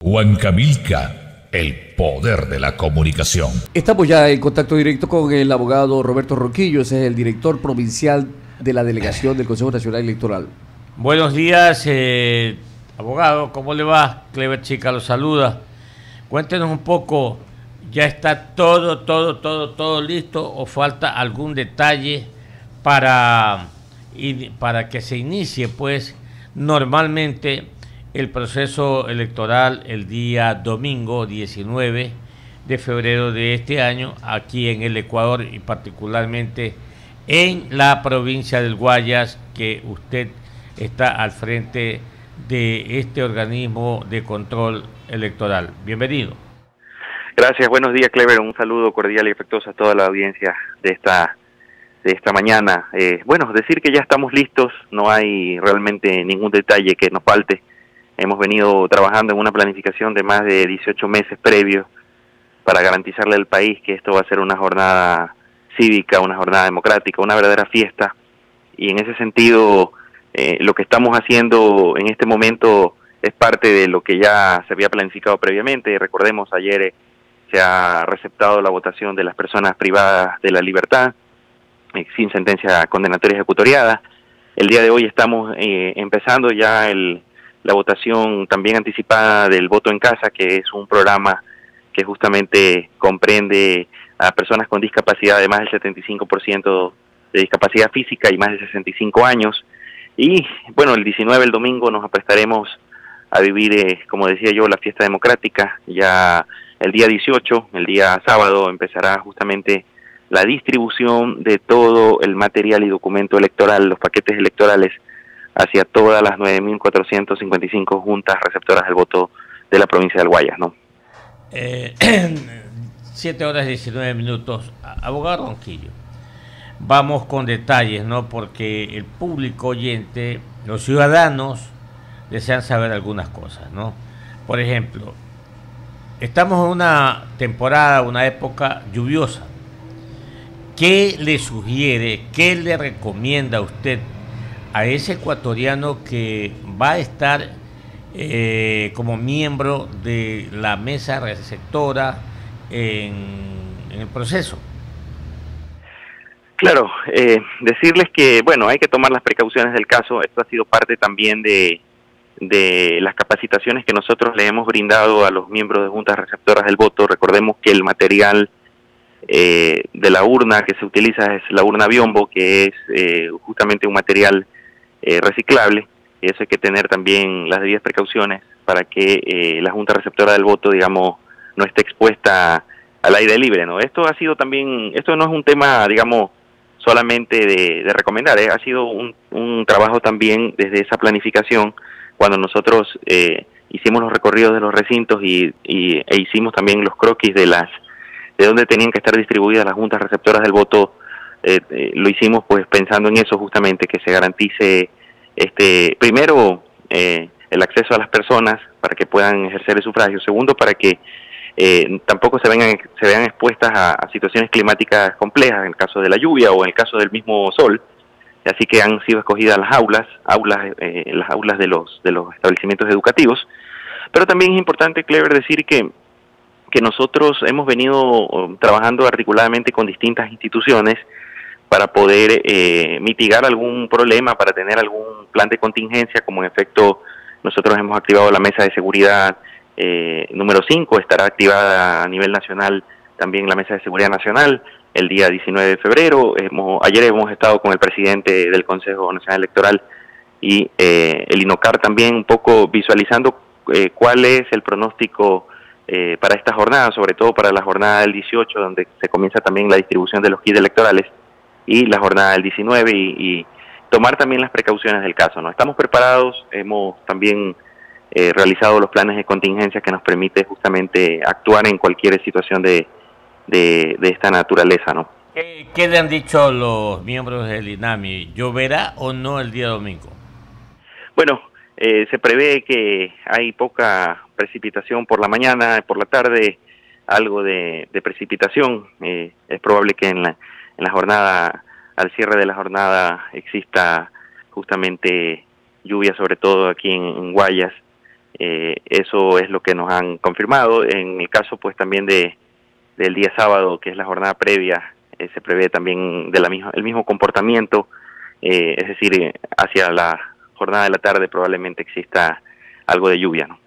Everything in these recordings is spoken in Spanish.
Huancavelica, el poder de la comunicación. Estamos ya en contacto directo con el abogado Roberto Ronquillo, ese es el director provincial de la delegación del Consejo Nacional Electoral. Buenos días, abogado, ¿cómo le va? Clever Chica lo saluda. Cuéntenos un poco, ¿ya está todo listo o falta algún detalle para que se inicie, pues, normalmente el proceso electoral el día domingo 19 de febrero de este año aquí en el Ecuador y particularmente en la provincia del Guayas, que usted está al frente de este organismo de control electoral? Bienvenido. Gracias, buenos días, Clever, un saludo cordial y afectuoso a toda la audiencia de esta mañana. Bueno, decir que ya estamos listos, no hay realmente ningún detalle que nos falte. Hemos venido trabajando en una planificación de más de 18 meses previos para garantizarle al país que esto va a ser una jornada cívica, una jornada democrática, una verdadera fiesta. Y en ese sentido, lo que estamos haciendo en este momento es parte de lo que ya se había planificado previamente. Recordemos, ayer se ha receptado la votación de las personas privadas de la libertad, sin sentencia condenatoria ejecutoriada. El día de hoy estamos empezando ya la votación también anticipada del voto en casa, que es un programa que justamente comprende a personas con discapacidad de más del 75% de discapacidad física y más de 65 años. Y bueno, el 19, el domingo, nos aprestaremos a vivir, como decía yo, la fiesta democrática. Ya el día 18, el día sábado, empezará justamente la distribución de todo el material y documento electoral, los paquetes electorales, hacia todas las 9.455 juntas receptoras del voto de la provincia del Guayas, ¿no? 7 horas 19 minutos. Abogado Ronquillo, vamos con detalles, ¿no? Porque el público oyente, los ciudadanos, desean saber algunas cosas, ¿no? Por ejemplo, estamos en una temporada, una época lluviosa. ¿Qué le sugiere, qué le recomienda a usted a ese ecuatoriano que va a estar como miembro de la mesa receptora en el proceso? Claro, decirles que, bueno, hay que tomar las precauciones del caso. Esto ha sido parte también de las capacitaciones que nosotros le hemos brindado a los miembros de juntas receptoras del voto. Recordemos que el material de la urna que se utiliza es la urna biombo, que es justamente un material reciclable, y eso hay que tener también las debidas precauciones para que la junta receptora del voto, digamos, no esté expuesta al aire libre, ¿no? Esto ha sido también, esto no es un tema, digamos, solamente de recomendar, ha sido un trabajo también desde esa planificación, cuando nosotros hicimos los recorridos de los recintos e hicimos también los croquis de dónde tenían que estar distribuidas las juntas receptoras del voto. Lo hicimos pues pensando en eso justamente, que se garantice primero el acceso a las personas para que puedan ejercer el sufragio, segundo para que tampoco se vean expuestas a situaciones climáticas complejas, en el caso de la lluvia o en el caso del mismo sol. Así que han sido escogidas las aulas de los establecimientos educativos. Pero también es importante, Clever, decir que nosotros hemos venido trabajando articuladamente con distintas instituciones para poder mitigar algún problema, para tener algún plan de contingencia. Como en efecto nosotros hemos activado la mesa de seguridad número 5, estará activada a nivel nacional también la mesa de seguridad nacional el día 19 de febrero. Ayer hemos estado con el presidente del Consejo Nacional Electoral y el INOCAR también, un poco visualizando cuál es el pronóstico para esta jornada, sobre todo para la jornada del 18, donde se comienza también la distribución de los kits electorales, y la jornada del 19, y tomar también las precauciones del caso, ¿no? Estamos preparados, hemos también realizado los planes de contingencia que nos permite justamente actuar en cualquier situación de esta naturaleza, ¿no? ¿Qué le han dicho los miembros del INAMI? ¿Lloverá o no el día domingo? Bueno, se prevé que hay poca precipitación por la mañana, por la tarde algo de precipitación. Es probable que en la jornada, al cierre de la jornada, exista justamente lluvia, sobre todo aquí en Guayas. Eso es lo que nos han confirmado. En el caso pues también del día sábado, que es la jornada previa, se prevé también el mismo comportamiento, es decir, hacia la jornada de la tarde probablemente exista algo de lluvia, ¿no?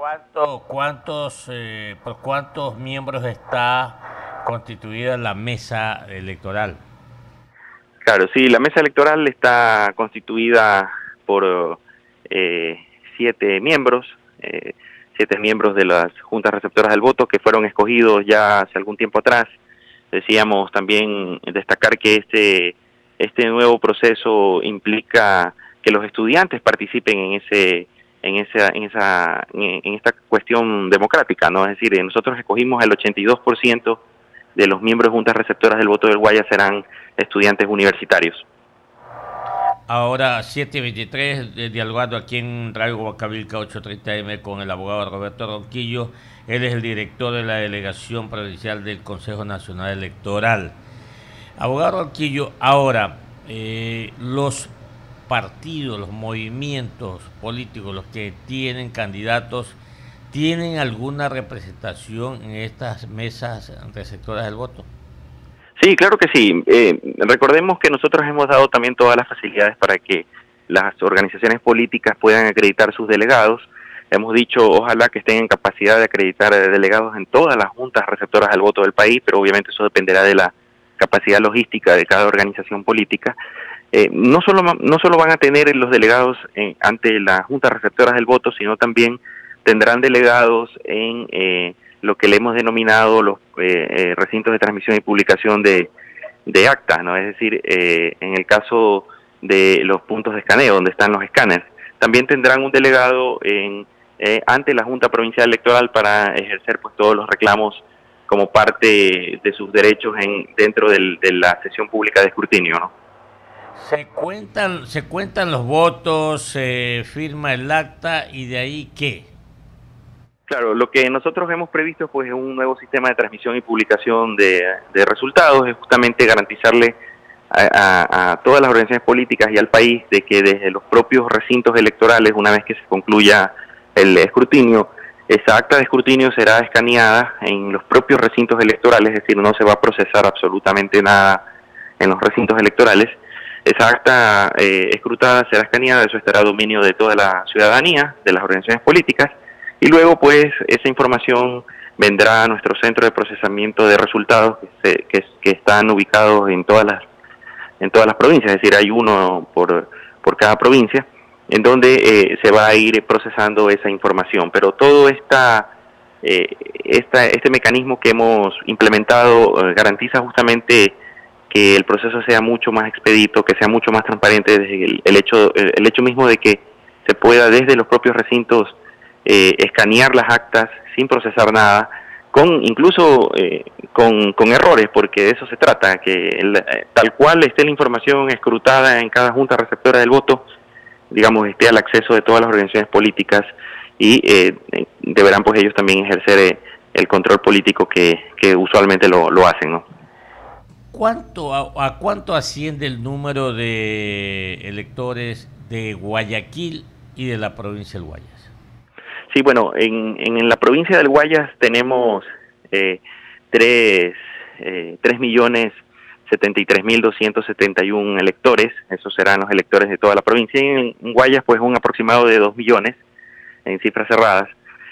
¿Por cuántos miembros está constituida la mesa electoral? Claro, sí, la mesa electoral está constituida por 7 miembros, 7 miembros de las juntas receptoras del voto que fueron escogidos ya hace algún tiempo atrás. Decíamos también destacar que este nuevo proceso implica que los estudiantes participen en esta cuestión democrática, ¿no? Es decir, nosotros escogimos el 82% de los miembros de juntas receptoras del voto del Guayas serán estudiantes universitarios. Ahora, 7:23, dialogando aquí en Radio Huancavelica 830M con el abogado Roberto Ronquillo. Él es el director de la Delegación Provincial del Consejo Nacional Electoral. Abogado Ronquillo, ahora, los partidos, los movimientos políticos, los que tienen candidatos, ¿tienen alguna representación en estas mesas receptoras del voto? Sí, claro que sí. Recordemos que nosotros hemos dado también todas las facilidades para que las organizaciones políticas puedan acreditar sus delegados. Hemos dicho, ojalá que estén en capacidad de acreditar delegados en todas las juntas receptoras del voto del país, pero obviamente eso dependerá de la capacidad logística de cada organización política. No solo van a tener los delegados ante las juntas receptoras del voto, sino también tendrán delegados en lo que le hemos denominado los recintos de transmisión y publicación de actas, ¿no? Es decir, en el caso de los puntos de escaneo, donde están los escáneres, también tendrán un delegado ante la Junta Provincial Electoral para ejercer pues todos los reclamos como parte de sus derechos dentro de la sesión pública de escrutinio, ¿no? Se cuentan los votos, se firma el acta y de ahí ¿qué? Claro, lo que nosotros hemos previsto pues es un nuevo sistema de transmisión y publicación de resultados, es justamente garantizarle a todas las organizaciones políticas y al país de que desde los propios recintos electorales, una vez que se concluya el escrutinio, esa acta de escrutinio será escaneada en los propios recintos electorales, es decir, no se va a procesar absolutamente nada en los recintos electorales. Esa acta escrutada será escaneada, eso estará a dominio de toda la ciudadanía, de las organizaciones políticas, y luego pues esa información vendrá a nuestro centro de procesamiento de resultados que están ubicados en todas las provincias, es decir, hay uno por cada provincia, en donde se va a ir procesando esa información. Pero todo este mecanismo que hemos implementado garantiza justamente que el proceso sea mucho más expedito, que sea mucho más transparente, desde el hecho mismo de que se pueda desde los propios recintos escanear las actas sin procesar nada, incluso con errores, porque de eso se trata, que tal cual esté la información escrutada en cada junta receptora del voto, digamos, esté al acceso de todas las organizaciones políticas y deberán pues ellos también ejercer el control político que usualmente lo hacen, ¿no? ¿A cuánto asciende el número de electores de Guayaquil y de la provincia del Guayas? Sí, bueno, en la provincia del Guayas tenemos 3.073.271 electores, esos serán los electores de toda la provincia, y en Guayas pues un aproximado de 2 millones en cifras cerradas.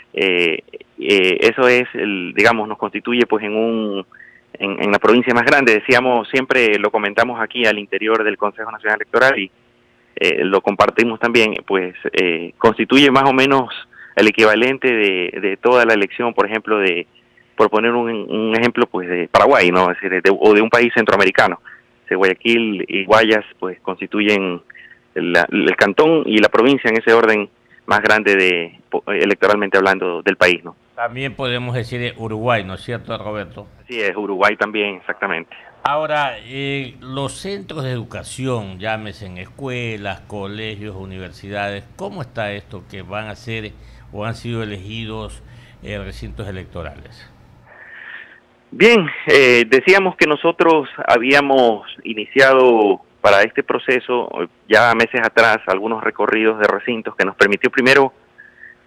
Eso es, digamos, nos constituye pues en la provincia más grande. Decíamos, siempre lo comentamos aquí al interior del Consejo Nacional Electoral y lo compartimos también, pues constituye más o menos el equivalente de toda la elección, por ejemplo, por poner un ejemplo, pues de Paraguay, ¿no? Es decir, o de un país centroamericano. Guayaquil y Guayas pues constituyen el cantón y la provincia en ese orden más grande electoralmente hablando del país, ¿no? También podemos decir Uruguay, ¿no es cierto, Roberto? Así es, Uruguay también, exactamente. Ahora, los centros de educación, llámese en escuelas, colegios, universidades, ¿cómo está esto que van a ser o han sido elegidos recintos electorales? Bien, decíamos que nosotros habíamos iniciado para este proceso ya meses atrás algunos recorridos de recintos que nos permitió primero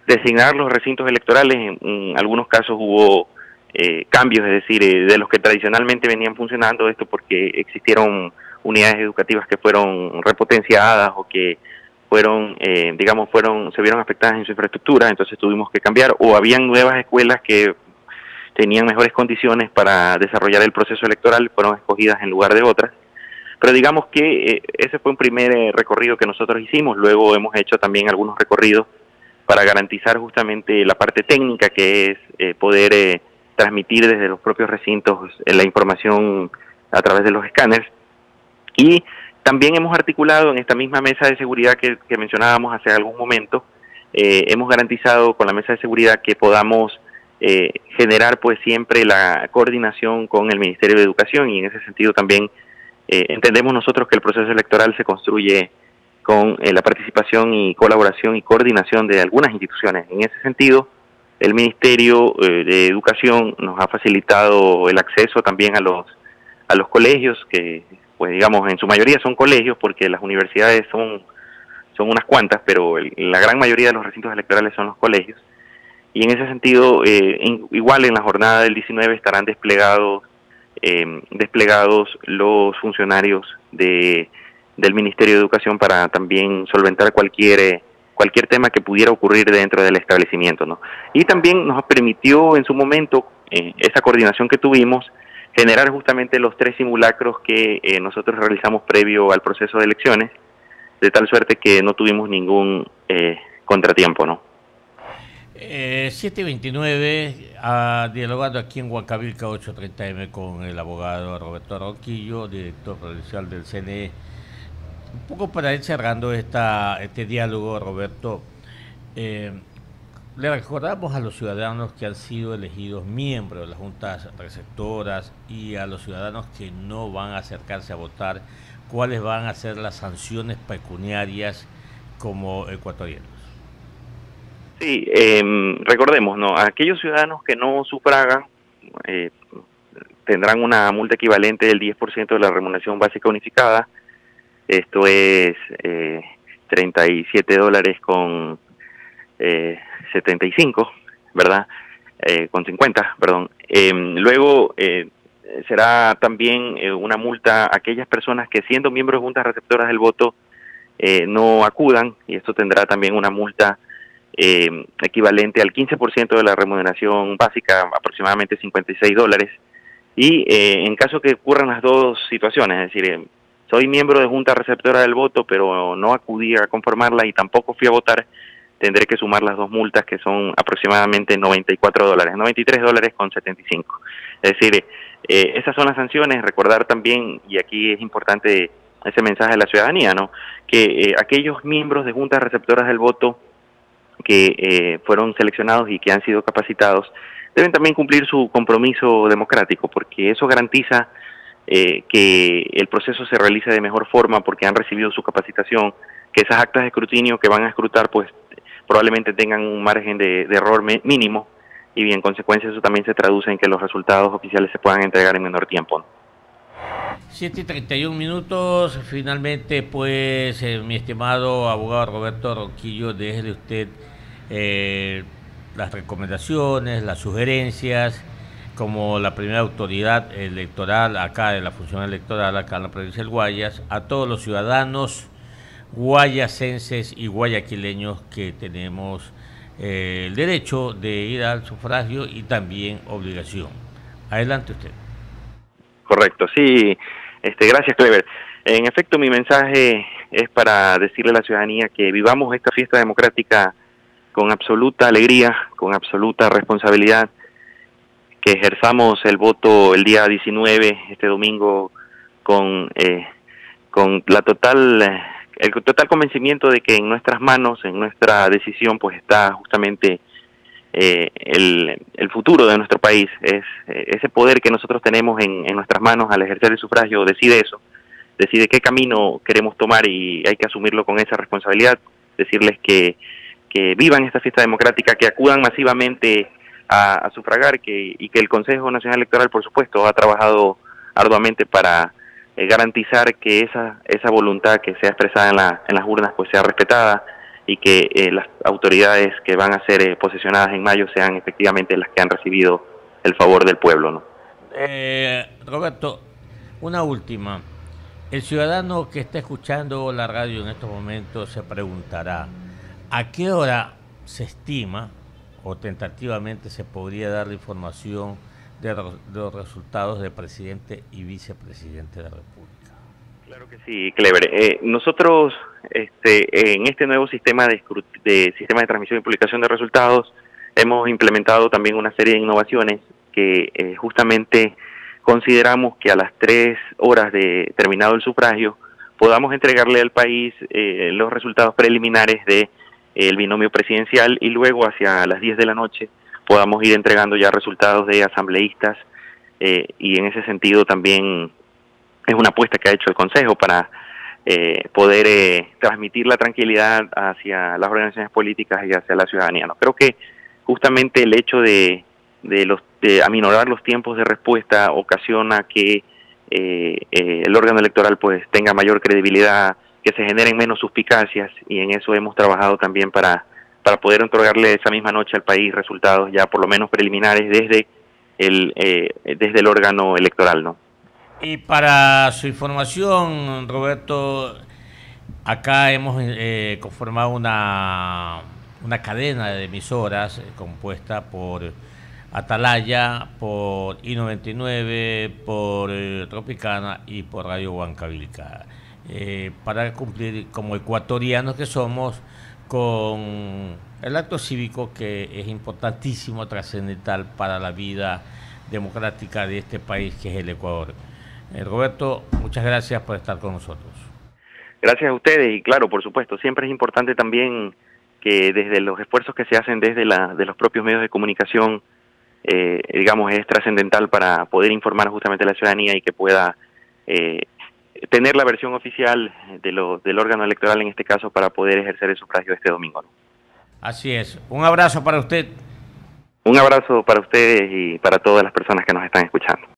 designar los recintos electorales. En algunos casos hubo cambios, es decir, de los que tradicionalmente venían funcionando, esto porque existieron unidades educativas que fueron repotenciadas o que fueron, se vieron afectadas en su infraestructura, entonces tuvimos que cambiar, o habían nuevas escuelas que tenían mejores condiciones para desarrollar el proceso electoral, fueron escogidas en lugar de otras. Pero digamos que ese fue un primer recorrido que nosotros hicimos. Luego hemos hecho también algunos recorridos para garantizar justamente la parte técnica, que es poder transmitir desde los propios recintos la información a través de los escáneres. Y también hemos articulado en esta misma mesa de seguridad que mencionábamos hace algún momento, hemos garantizado con la mesa de seguridad que podamos generar pues siempre la coordinación con el Ministerio de Educación, y en ese sentido también entendemos nosotros que el proceso electoral se construye con la participación y colaboración y coordinación de algunas instituciones. En ese sentido, el Ministerio de Educación nos ha facilitado el acceso también a los colegios, que pues digamos en su mayoría son colegios, porque las universidades son unas cuantas, pero la gran mayoría de los recintos electorales son los colegios. Y en ese sentido, igual en la jornada del 19 estarán desplegados los funcionarios del Ministerio de Educación para también solventar cualquier tema que pudiera ocurrir dentro del establecimiento, ¿no? Y también nos permitió en su momento, esa coordinación que tuvimos, generar justamente los 3 simulacros que nosotros realizamos previo al proceso de elecciones, de tal suerte que no tuvimos ningún contratiempo, ¿no? 7:29, dialogando aquí en Huancavilca 830M con el abogado Roberto Ronquillo, director provincial del CNE. Un poco para ir cerrando este diálogo, Roberto, le recordamos a los ciudadanos que han sido elegidos miembros de las juntas receptoras y a los ciudadanos que no van a acercarse a votar, cuáles van a ser las sanciones pecuniarias como ecuatorianos. Sí, recordemos, ¿no? Aquellos ciudadanos que no sufragan tendrán una multa equivalente del 10% de la remuneración básica unificada. Esto es $37 con 75, ¿verdad? Con 50, perdón. Luego será también una multa a aquellas personas que, siendo miembros de juntas receptoras del voto, no acudan, y esto tendrá también una multa equivalente al 15% de la remuneración básica, aproximadamente $56. Y en caso que ocurran las dos situaciones, es decir, soy miembro de junta receptora del voto, pero no acudí a conformarla y tampoco fui a votar, tendré que sumar las dos multas, que son aproximadamente $94, $93 con 75. Es decir, esas son las sanciones. Recordar también, y aquí es importante ese mensaje a la ciudadanía, ¿no?, que aquellos miembros de juntas receptoras del voto que fueron seleccionados y que han sido capacitados deben también cumplir su compromiso democrático, porque eso garantiza que el proceso se realice de mejor forma, porque han recibido su capacitación, que esas actas de escrutinio que van a escrutar pues probablemente tengan un margen de error mínimo, y en consecuencia eso también se traduce en que los resultados oficiales se puedan entregar en menor tiempo, ¿no? 7:31, finalmente pues mi estimado abogado Roberto Ronquillo, déjele usted las recomendaciones, las sugerencias, como la primera autoridad electoral acá de la función electoral acá en la provincia del Guayas, a todos los ciudadanos guayacenses y guayaquileños que tenemos el derecho de ir al sufragio y también obligación. Adelante usted. Correcto, sí, gracias, Clever. En efecto, mi mensaje es para decirle a la ciudadanía que vivamos esta fiesta democrática con absoluta alegría, con absoluta responsabilidad, que ejerzamos el voto el día 19, este domingo, con el total convencimiento de que en nuestras manos, en nuestra decisión, pues está justamente el futuro de nuestro país. Es ese poder que nosotros tenemos en nuestras manos al ejercer el sufragio, decide eso, decide qué camino queremos tomar, y hay que asumirlo con esa responsabilidad. Decirles que vivan esta fiesta democrática, que acudan masivamente a sufragar, y que el Consejo Nacional Electoral, por supuesto, ha trabajado arduamente para garantizar que esa voluntad que sea expresada en las urnas pues sea respetada, y que las autoridades que van a ser posesionadas en mayo sean efectivamente las que han recibido el favor del pueblo, ¿no? Roberto, una última. El ciudadano que está escuchando la radio en estos momentos se preguntará, ¿a qué hora se estima o tentativamente se podría dar la información de los resultados de presidente y vicepresidente de la República? Claro que sí, Clever. Nosotros en este nuevo sistema sistema de transmisión y publicación de resultados hemos implementado también una serie de innovaciones que justamente consideramos que a las 3 horas de terminado el sufragio podamos entregarle al país los resultados preliminares de el binomio presidencial y luego hacia las 10 de la noche podamos ir entregando ya resultados de asambleístas y en ese sentido también es una apuesta que ha hecho el Consejo para poder transmitir la tranquilidad hacia las organizaciones políticas y hacia la ciudadanía, ¿no? Creo que justamente el hecho de aminorar los tiempos de respuesta ocasiona que el órgano electoral pues tenga mayor credibilidad, que se generen menos suspicacias, y en eso hemos trabajado también para poder otorgarle esa misma noche al país resultados ya por lo menos preliminares desde el órgano electoral, ¿no? Y para su información, Roberto, acá hemos conformado una cadena de emisoras compuesta por Atalaya, por I-99, por Tropicana y por Radio Huancavelica, para cumplir como ecuatorianos que somos con el acto cívico que es importantísimo, trascendental para la vida democrática de este país que es el Ecuador. Roberto, muchas gracias por estar con nosotros. Gracias a ustedes y claro, por supuesto, siempre es importante también que desde los esfuerzos que se hacen desde de los propios medios de comunicación, digamos, es trascendental para poder informar justamente a la ciudadanía y que pueda tener la versión oficial del órgano electoral en este caso para poder ejercer el sufragio este domingo, ¿no? Así es. Un abrazo para usted. Un abrazo para ustedes y para todas las personas que nos están escuchando.